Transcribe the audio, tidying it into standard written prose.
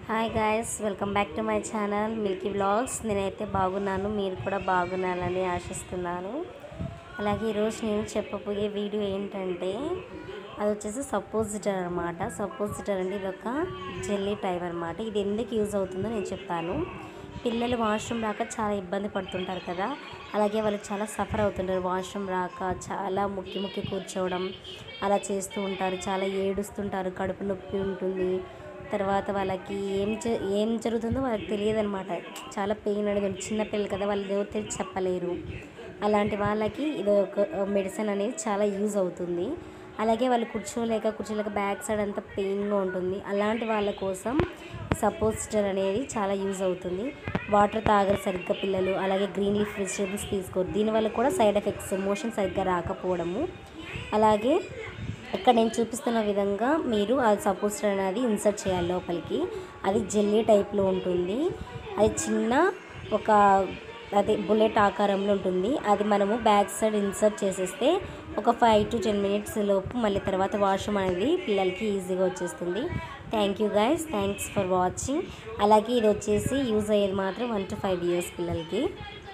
Hi guys, welcome back to my channel milky vlogs. నేనైతే బాగున్నాను, మీరు కూడా బాగున్నారని ఆశిస్తున్నాను. అలాగే ఈరోజు నేను చెప్పబోయే వీడియో ఏంటంటే అది వచ్చేసి సపోజిటర్ అనమాట. సపోజిటర్ అంటే ఇది ఒక జెల్లీ టైప్ అనమాట. ఇది ఎందుకు యూజ్ అవుతుందో నేను చెప్తాను. పిల్లలు వాష్రూమ్ రాక చాలా ఇబ్బంది పడుతుంటారు కదా, అలాగే వాళ్ళు చాలా సఫర్ అవుతుంటారు. వాష్రూమ్ రాక చాలా ముక్కి కూర్చోవడం అలా చేస్తూ ఉంటారు, చాలా ఏడుస్తుంటారు, కడుపు నొప్పి ఉంటుంది. తర్వాత వాళ్ళకి ఏం జరుగుతుందో వాళ్ళకి తెలియదు అనమాట. చాలా పెయిన్ అనేది ఉంటుంది. చిన్నపిల్లలు కదా, వాళ్ళు ఎవరు తెలిసి చెప్పలేరు. అలాంటి వాళ్ళకి ఇది ఒక మెడిసిన్ అనేది చాలా యూజ్ అవుతుంది. అలాగే వాళ్ళు కూర్చోలేక బ్యాక్ సైడ్ అంతా పెయిన్గా ఉంటుంది. అలాంటి వాళ్ళ కోసం సపోజిటర్ అనేది చాలా యూజ్ అవుతుంది. వాటర్ తాగరు సరిగ్గా పిల్లలు, అలాగే గ్రీన్ లీఫ్ వెజిటేబుల్స్ తీసుకోరు. దీనివల్ల కూడా సైడ్ ఎఫెక్ట్స్, మోషన్ సరిగ్గా రాకపోవడము. అలాగే ఇక్కడ నేను చూపిస్తున్న విధంగా మీరు ఆ సపోజిటర్ అనేది ఇన్సర్ట్ చేయాలి లోపలికి. అది జెల్లీ టైప్లో ఉంటుంది. అది చిన్న ఒక బుల్లెట్ ఆకారంలో ఉంటుంది. అది మనము బ్యాక్ సైడ్ ఇన్సర్ట్ చేసేస్తే ఒక 5 to 10 minutes లోపు మళ్ళీ తర్వాత వాష్రూమ్ అనేది పిల్లలకి ఈజీగా వచ్చేస్తుంది. Thank you guys, thanks for watching. అలాగే ఇది వచ్చేసి యూజ్ అయ్యేది మాత్రం 1 to 5 years పిల్లలకి.